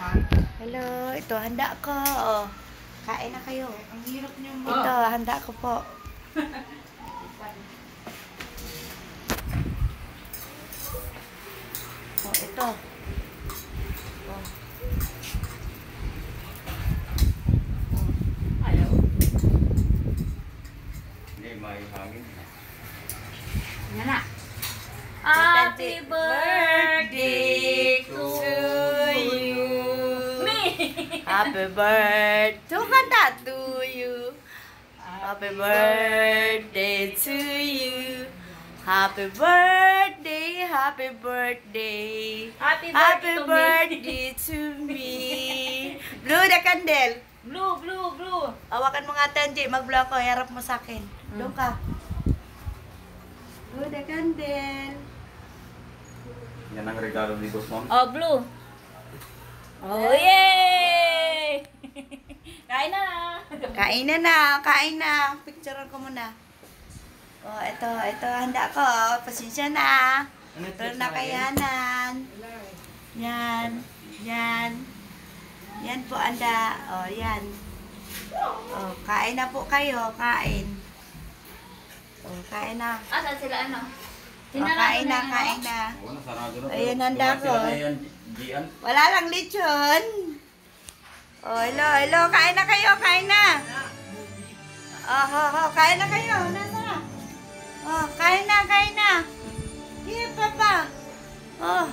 Hello, ito handa ko. Oh. Kain na kayo. Ang hirap niyo mo. Ito, handa ko po. Oh, ito. Oh. Ayaw. Hindi, may hangin. Yan na. Happy birthday to you. Me! Happy birthday to you. Happy birthday to you. Happy birthday, happy birthday. Happy birthday to me. Blow the candle. Blue, blue, blue. Awakan mo nga Tanji, mag-blow ako, harap mo sa akin. Doon ka. Blow the candle. Yan ang regalo ni Boss Mom. Oh, blue. Oh, yay! Kain na. Kain na. Picturean ko muna. Oh, ito, handa ko. Pasensya na. Ito na kayanan. Yan. Yan po, anda. Oh, yan. Oh, kain na po kayo. Kain. Oh, kain na. Saan sila ano? Oh, kain na. Oo, nasarado na. Ayan, handa ko. Sila na yan, Gian. Wala lang lechon. Oh, hello. Kain na kayo. Kain na. Oh, kain na kayo. Nasa? Oh, kain na. Here, Papa. Oh.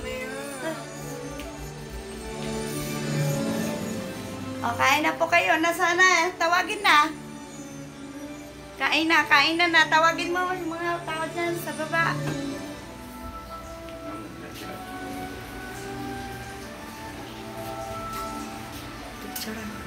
Oh, kain na po kayo. Nasa na? Tawagin na. Kain na. Tawagin mo yung mga tao dyan sa baba. Picturean ko.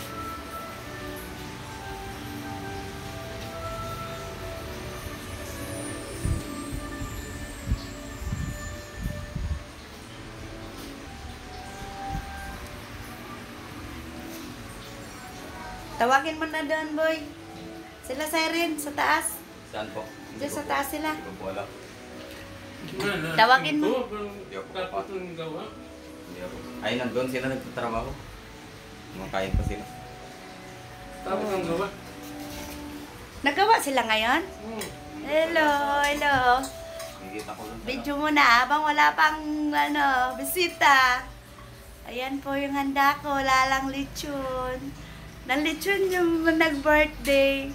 Tawagin mo na doon, boy. Sila siren sa taas. Saan po? Diyan sa taas sila. Hindi ko po alam. Tawagin mo. Hindi ako pa. Hindi ako. Ay, nandun sila nagtatrabaho. Kumakain pa sila. Tapos ang gawa. Nagawa sila ngayon? Hello. Nakikita ko lang. Video mo na habang wala pang bisita. Ayan po yung handa ko. Lalang lechon. Nalechon yung nag-birthday.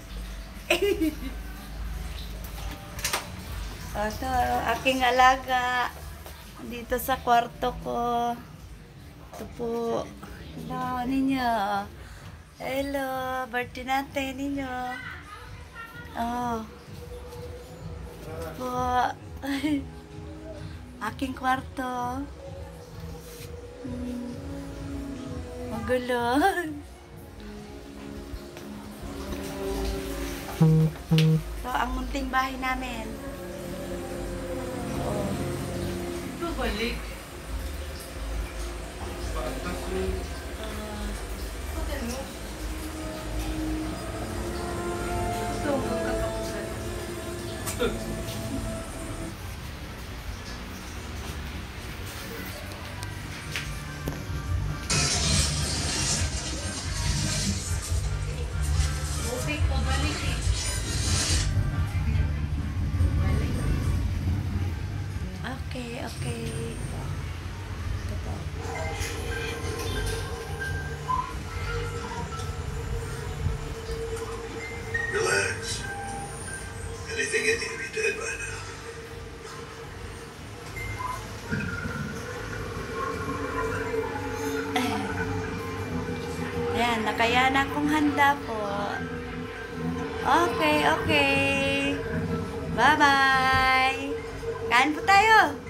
Ito, aking alaga. Dito sa kwarto ko. Ito po. Hello, ninyo. Hello, birthday natin, ninyo. Oh. Po. Aking kwarto. Magulo. Ito ang munting bahay namin. Oh. Balik. Ito ang katapusan. Bukit o balik eh. Okay. Ito po. Relax. Anything in you be dead by now. Ayan, nakayanan kong handa po. Okay. Bye-bye. Kain po tayo.